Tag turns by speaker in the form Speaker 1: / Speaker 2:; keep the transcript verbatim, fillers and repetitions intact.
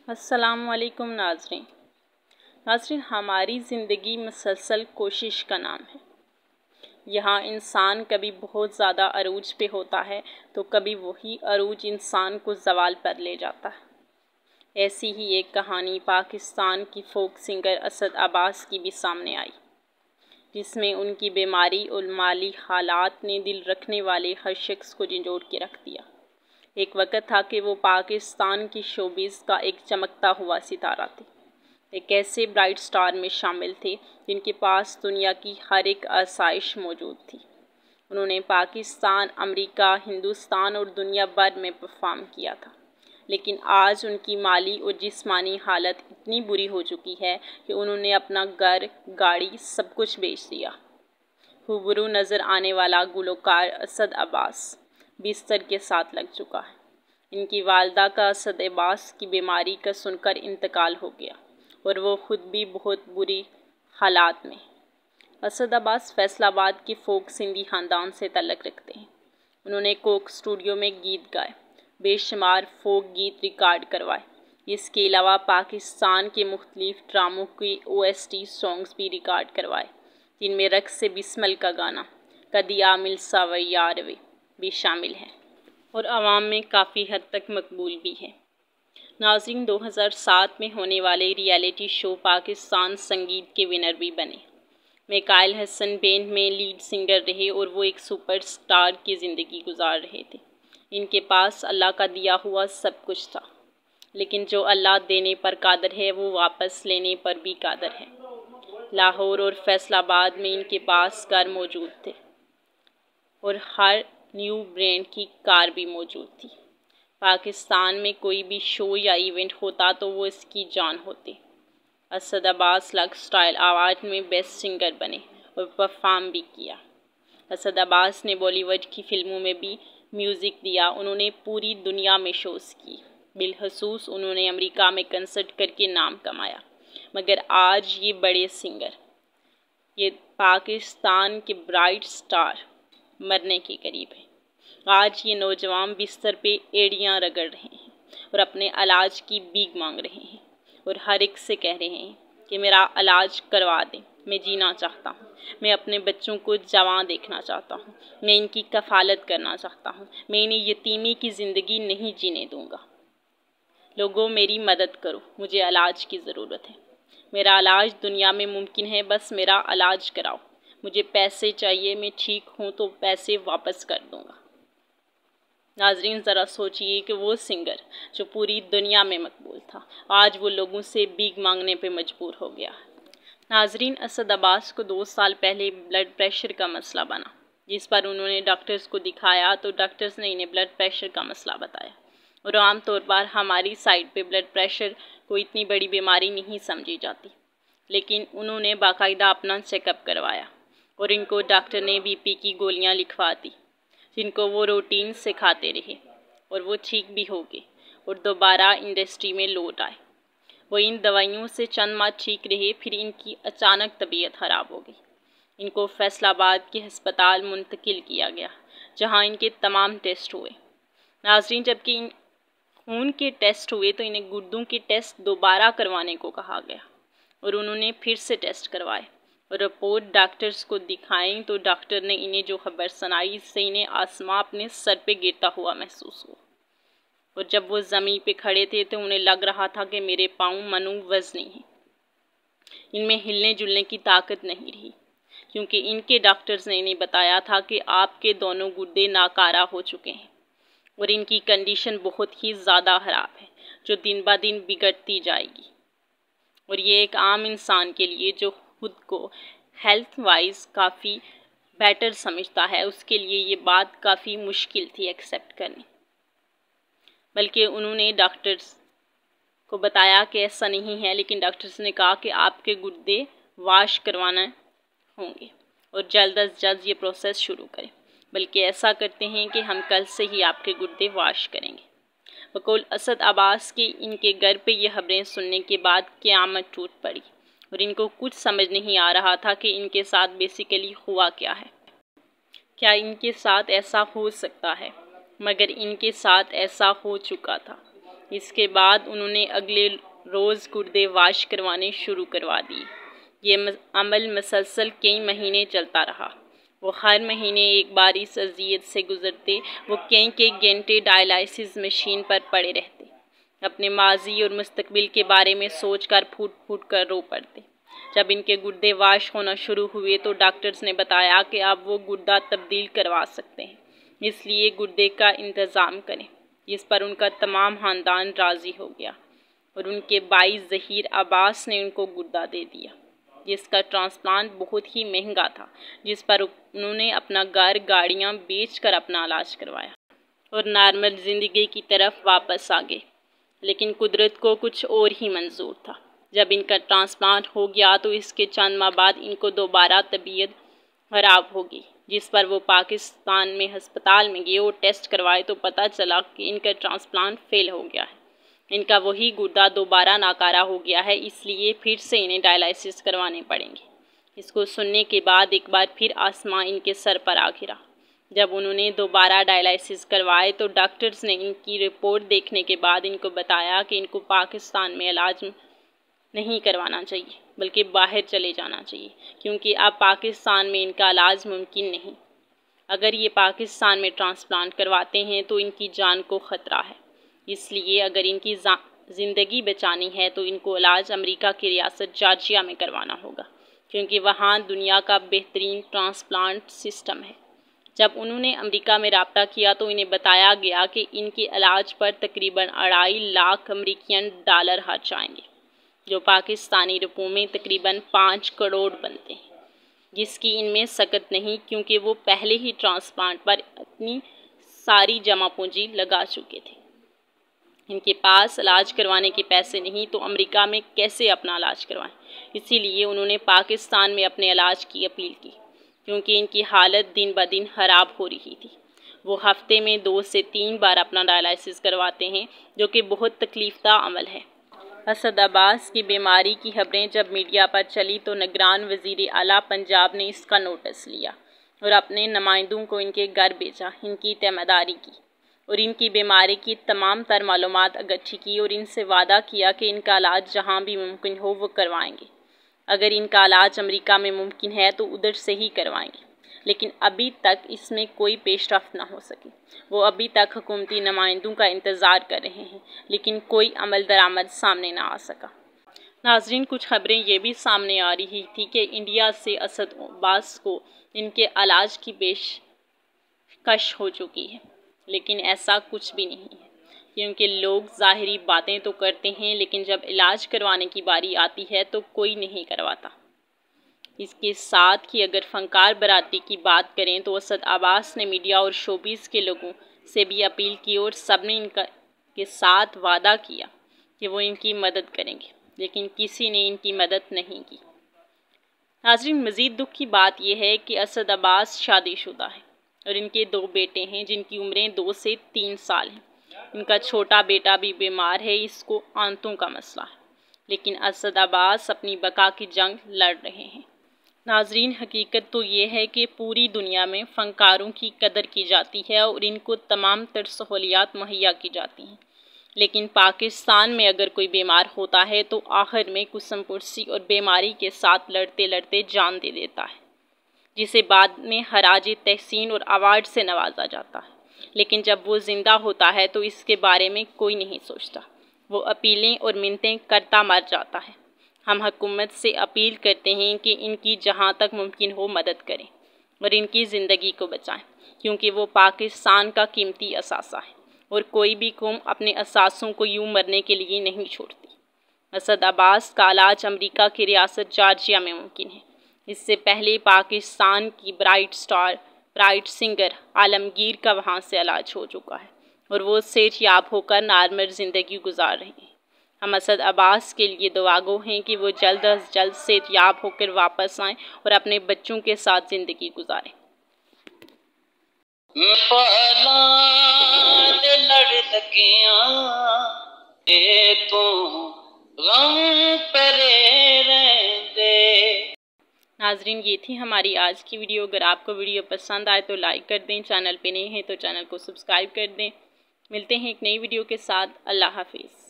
Speaker 1: السلام علیکم ناظرین ناظرین ہماری زندگی مسلسل کوشش کا نام ہے۔ یہاں انسان کبھی بہت زیادہ عروج پہ ہوتا ہے تو کبھی وہی عروج انسان کو زوال پر لے جاتا ہے۔ ایسی ہی ایک کہانی پاکستان کی فوک سنگر اسد عباس کی بھی سامنے آئی، جس میں ان کی بیماری اور مالی حالات نے دل رکھنے والے ہر شخص کو جھنجھوڑ کے رکھ دیا۔ ایک وقت تھا کہ وہ پاکستان کی شوبز کا ایک چمکتا ہوا ستارہ تھے، ایک ایسے برائٹ سٹار میں شامل تھے جن کے پاس دنیا کی ہر ایک آسائش موجود تھی۔ انہوں نے پاکستان، امریکہ، ہندوستان اور دنیا بھر میں پرفارم کیا تھا، لیکن آج ان کی مالی اور جسمانی حالت اتنی بری ہو چکی ہے کہ انہوں نے اپنا گھر، گاڑی، سب کچھ بیچ دیا۔ روبرو نظر آنے والا گلوکار اسد عباس بستر کے ساتھ لگ چکا ہے۔ ان کی والدہ کا اسد عباس کی بیماری کا سن کر انتقال ہو گیا اور وہ خود بھی بہت بری حالات میں۔ اسد عباس فیصل آباد کے فوک سندھی خاندان سے تعلق رکھتے ہیں۔ انہوں نے کوک اسٹوڈیو میں گیت گائے، بے شمار فوک گیت ریکارڈ کروائے۔ اس کے علاوہ پاکستان کے مختلف ڈراموں کی او ایس ٹی سانگز بھی ریکارڈ کروائے، جن میں رقص بسمل کا گانا کدی عامل ساور یاروے بھی شامل ہے اور عوام میں کافی حد تک مقبول بھی ہے۔ ناظرین، دو ہزار سات میں ہونے والے ریئلٹی شو پاکستان سنگیت کے ونر بھی بنے۔ میکائل حسن بینڈ میں لیڈ سنگر رہے اور وہ ایک سپر سٹار کی زندگی گزار رہے تھے۔ ان کے پاس اللہ کا دیا ہوا سب کچھ تھا، لیکن جو اللہ دینے پر قادر ہے وہ واپس لینے پر بھی قادر ہے۔ لاہور اور فیصل آباد میں ان کے پاس گھر موجود تھے اور ہر نیو برانڈ کی کار بھی موجود تھی۔ پاکستان میں کوئی بھی شو یا ایونٹ ہوتا تو وہ اس کی جان ہوتے۔ Asad Abbas Lux Style Award میں بیسٹ سنگر بنے اور پرفارم بھی کیا۔ اسد عباس نے بالی ووڈ کی فلموں میں بھی میوزک دیا۔ انہوں نے پوری دنیا میں شوز کی، بالخصوص انہوں نے امریکہ میں کنسرٹ کر کے نام کمایا۔ مگر آج یہ بڑے سنگر، یہ پاکستان کے برائٹ سٹار مرنے کے قریب ہیں۔ آج یہ نوجوان بستر پہ ایڑیاں رگڑ رہے ہیں اور اپنے علاج کی بھیک مانگ رہے ہیں اور ہر ایک سے کہہ رہے ہیں کہ میرا علاج کروا دیں، میں جینا چاہتا ہوں، میں اپنے بچوں کو جواں دیکھنا چاہتا ہوں، میں ان کی کفالت کرنا چاہتا ہوں، میں انہیں یتیمی کی زندگی نہیں جینے دوں گا۔ لوگوں، میری مدد کرو، مجھے علاج کی ضرورت ہے۔ میرا علاج دنیا میں ممکن ہے، بس میرا علاج کراؤ۔ مجھے پیسے چاہیے، میں ٹھیک ہوں تو پیسے واپس کر دوں گا۔ ناظرین، ذرا سوچئے کہ وہ سنگر جو پوری دنیا میں مقبول تھا، آج وہ لوگوں سے بھیک مانگنے پہ مجبور ہو گیا ہے۔ ناظرین، اسد عباس کو دو سال پہلے بلڈ پریشر کا مسئلہ بنا، جس پر انہوں نے ڈاکٹرز کو دکھایا تو ڈاکٹرز نے انہیں بلڈ پریشر کا مسئلہ بتایا، اور عام طور پر ہماری سائٹ پہ بلڈ پریشر کوئی اتنی بڑی بیماری نہیں سمجھی جاتی، لیکن انہوں نے باقاعدہ اپنا چیک اپ کروایا اور ان کو ڈاکٹر نے بی پی کی گولیاں لکھوا دی، جن کو وہ روٹین سے کھاتے رہے اور وہ ٹھیک بھی ہو گئے اور دوبارہ انڈسٹری میں لوٹ آئے۔ وہ ان دوائیوں سے چند ماہ ٹھیک رہے، پھر ان کی اچانک طبیعت خراب ہو گئی۔ ان کو فیصل آباد کے ہسپتال منتقل کیا گیا، جہاں ان کے تمام ٹیسٹ ہوئے۔ ناظرین، جبکہ ان خون کے ٹیسٹ ہوئے تو انہیں گردوں کے ٹیسٹ دوبارہ کروانے کو کہا گیا اور انہوں نے پھر سے ٹیسٹ کروائے اور رپورٹ ڈاکٹرز کو دکھائیں تو ڈاکٹر نے انہیں جو خبر سنائی، اس سے انہیں آسمان اپنے سر پہ گرتا ہوا محسوس ہوا، اور جب وہ زمین پہ کھڑے تھے تو انہیں لگ رہا تھا کہ میرے پاؤں منووز نہیں ہیں، ان میں ہلنے جلنے کی طاقت نہیں رہی، کیونکہ ان کے ڈاکٹرز نے انہیں بتایا تھا کہ آپ کے دونوں گردے ناکارہ ہو چکے ہیں اور ان کی کنڈیشن بہت ہی زیادہ خراب ہے، جو دن بہ دن بگڑتی جائے گی۔ اور یہ ایک عام انسان کے لیے جو خود کو ہیلتھ وائز کافی بیٹر سمجھتا ہے، اس کے لیے یہ بات کافی مشکل تھی ایکسیپٹ کرنی، بلکہ انہوں نے ڈاکٹرز کو بتایا کہ ایسا نہیں ہے، لیکن ڈاکٹرز نے کہا کہ آپ کے گردے واش کروانا ہوں گے اور جلد از جلد یہ پروسیس شروع کریں، بلکہ ایسا کرتے ہیں کہ ہم کل سے ہی آپ کے گردے واش کریں گے۔ بقول اسد عباس کے ان کے گھر پہ یہ خبریں سننے کے بعد قیامت ٹوٹ پڑی اور ان کو کچھ سمجھ نہیں آ رہا تھا کہ ان کے ساتھ بیسیکلی ہوا کیا ہے، کیا ان کے ساتھ ایسا ہو سکتا ہے، مگر ان کے ساتھ ایسا ہو چکا تھا۔ اس کے بعد انہوں نے اگلے روز گردے واش کروانے شروع کروا دیے۔ یہ عمل مسلسل کئی مہینے چلتا رہا۔ وہ ہر مہینے ایک بار اس اذیت سے گزرتے۔ وہ کئی کئی گھنٹے ڈائلائسس مشین پر پڑے رہتے، اپنے ماضی اور مستقبل کے بارے میں سوچ کر پھوٹ پھوٹ کر رو پڑتے۔ جب ان کے گردے واش ہونا شروع ہوئے تو ڈاکٹرز نے بتایا کہ اب وہ گردہ تبدیل کروا سکتے ہیں، اس لیے گردے کا انتظام کریں۔ اس پر ان کا تمام خاندان راضی ہو گیا اور ان کے بھائی ظہیر عباس نے ان کو گردہ دے دیا، جس کا ٹرانسپلانٹ بہت ہی مہنگا تھا، جس پر انہوں نے اپنا گھر گاڑیاں بیچ کر اپنا علاج کروایا اور نارمل زندگی کی طرف واپس آ گئے۔ لیکن قدرت کو کچھ اور ہی منظور تھا۔ جب ان کا ٹرانسپلانٹ ہو گیا تو اس کے چند ماہ بعد ان کو دوبارہ طبیعت خراب ہو گئی، جس پر وہ پاکستان میں ہسپتال میں گئے اور ٹیسٹ کروائے تو پتہ چلا کہ ان کا ٹرانسپلانٹ فیل ہو گیا ہے۔ ان کا وہی گردہ دوبارہ ناکارہ ہو گیا ہے، اس لیے پھر سے انہیں ڈائلائسس کروانے پڑیں گے۔ اس کو سننے کے بعد ایک بار پھر آسمان ان کے سر پر آ گرا۔ جب انہوں نے دوبارہ ڈائلائسس کروائے تو ڈاکٹرز نے ان کی رپورٹ دیکھنے کے بعد ان کو بتایا کہ ان کو پاکستان میں علاج نہیں کروانا چاہیے بلکہ باہر چلے جانا چاہیے، کیونکہ اب پاکستان میں ان کا علاج ممکن نہیں۔ اگر یہ پاکستان میں ٹرانسپلانٹ کرواتے ہیں تو ان کی جان کو خطرہ ہے، اس لیے اگر ان کی زندگی بچانی ہے تو ان کو علاج امریکہ کی ریاست جارجیا میں کروانا ہوگا، کیونکہ وہاں دنیا کا بہترین ٹرانسپلانٹ سسٹم ہے۔ جب انہوں نے امریکہ میں رابطہ کیا تو انہیں بتایا گیا کہ ان کے علاج پر تقریباً اڑائی لاکھ امریکین ڈالر خرچ آئیں گے، جو پاکستانی روپوں میں تقریباً پانچ کروڑ بنتے ہیں، جس کی ان میں سکت نہیں، کیونکہ وہ پہلے ہی ٹرانسپلانٹ پر اپنی ساری جمع پونجی لگا چکے تھے۔ ان کے پاس علاج کروانے کے پیسے نہیں تو امریکہ میں کیسے اپنا علاج کروائیں؟ اسی لیے انہوں نے پاکستان میں اپنے علاج کی اپیل کی، کیونکہ ان کی حالت دن بدن خراب ہو رہی تھی۔ وہ ہفتے میں دو سے تین بار اپنا ڈائلائسس کرواتے ہیں، جو کہ بہت تکلیف دہ عمل ہے۔ اسد عباس کی بیماری کی خبریں جب میڈیا پر چلی تو نگران وزیر اعلیٰ پنجاب نے اس کا نوٹس لیا اور اپنے نمائندوں کو ان کے گھر بھیجا، ان کی تیمارداری کی اور ان کی بیماری کی تمام تر معلومات اکٹھی کی اور ان سے وعدہ کیا کہ ان کا علاج جہاں بھی ممکن ہو وہ کروائیں گے۔ اگر ان کا علاج امریکہ میں ممکن ہے تو ادھر سے ہی کروائیں گے، لیکن ابھی تک اس میں کوئی پیش رفت نہ ہو سکی۔ وہ ابھی تک حکومتی نمائندوں کا انتظار کر رہے ہیں، لیکن کوئی عمل درآمد سامنے نہ آ سکا۔ ناظرین، کچھ خبریں یہ بھی سامنے آ رہی تھی کہ انڈیا سے اسد عباس کو ان کے علاج کی پیشکش ہو چکی ہے، لیکن ایسا کچھ بھی نہیں ہے، کیونکہ لوگ ظاہری باتیں تو کرتے ہیں لیکن جب علاج کروانے کی باری آتی ہے تو کوئی نہیں کرواتا۔ اس کے ساتھ ہی اگر فنکار برادری کی بات کریں تو اسد عباس نے میڈیا اور شوبز کے لوگوں سے بھی اپیل کی اور سب نے ان کے ساتھ وعدہ کیا کہ وہ ان کی مدد کریں گے، لیکن کسی نے ان کی مدد نہیں کی۔ ناظرین، مزید دکھ کی بات یہ ہے کہ اسد عباس شادی شدہ ہے اور ان کے دو بیٹے ہیں جن کی عمریں دو سے تین سال ہیں۔ ان کا چھوٹا بیٹا بھی بیمار ہے، اس کو آنتوں کا مسئلہ ہے، لیکن اسد عباس اپنی بقا کی جنگ لڑ رہے ہیں۔ ناظرین، حقیقت تو یہ ہے کہ پوری دنیا میں فنکاروں کی قدر کی جاتی ہے اور ان کو تمام تر سہولیات مہیا کی جاتی ہیں، لیکن پاکستان میں اگر کوئی بیمار ہوتا ہے تو آخر میں قسم پرسی اور بیماری کے ساتھ لڑتے لڑتے جان دے دیتا ہے، جسے بعد میں خراج تحسین اور ایوارڈ سے نوازا جاتا ہے، لیکن جب وہ زندہ ہوتا ہے تو اس کے بارے میں کوئی نہیں سوچتا، وہ اپیلیں اور منتیں کرتا مر جاتا ہے۔ ہم حکومت سے اپیل کرتے ہیں کہ ان کی جہاں تک ممکن ہو مدد کریں اور ان کی زندگی کو بچائیں، کیونکہ وہ پاکستان کا قیمتی اثاثہ ہے اور کوئی بھی قوم اپنے اثاثوں کو یوں مرنے کے لیے نہیں چھوڑتی۔ اسد عباس کا علاج امریکہ کی ریاست جارجیا میں ممکن ہے۔ اس سے پہلے پاکستان کی bright star bright singer Alamgir کا وہاں سے علاج ہو چکا ہے اور وہ صحت یاب ہو کر نارمل زندگی گزار رہے ہیں۔ ہم اسد عباس کے لیے دعا گو ہیں کہ وہ جلد از جلد صحت یاب ہو کر واپس آئیں اور اپنے بچوں کے ساتھ زندگی گزاریں۔ ناظرین، یہ تھی ہماری آج کی ویڈیو۔ اگر آپ کو ویڈیو پسند آئے تو لائک کر دیں، چینل پہ نہیں ہیں تو چینل کو سبسکرائب کر دیں۔ ملتے ہیں ایک نئی ویڈیو کے ساتھ۔ اللہ حافظ۔